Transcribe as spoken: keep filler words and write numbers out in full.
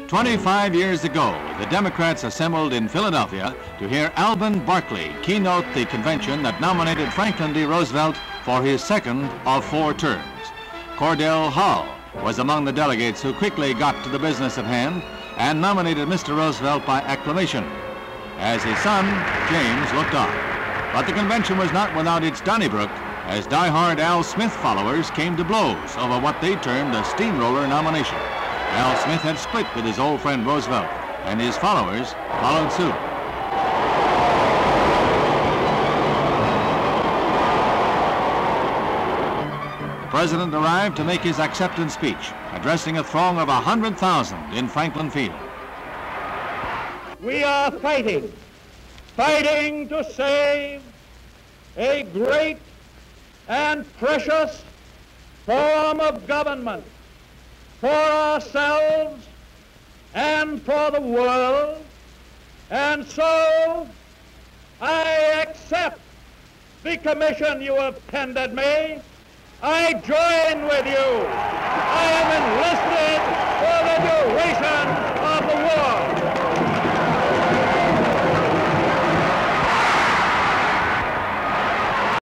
twenty-five years ago, the Democrats assembled in Philadelphia to hear Alben Barkley keynote the convention that nominated Franklin D. Roosevelt for his second of four terms. Cordell was among the delegates who quickly got to the business at hand and nominated Mister Roosevelt by acclamation, as his son, James, looked on. But the convention was not without its Donnybrook, as die-hard Al Smith followers came to blows over what they termed a steamroller nomination. Al Smith had split with his old friend Roosevelt, and his followers followed suit. The president arrived to make his acceptance speech, addressing a throng of one hundred thousand in Franklin Field. We are fighting, fighting to save a great and precious form of government for ourselves and for the world, and so I accept the commission you have tendered me. I join with you. I am enlisted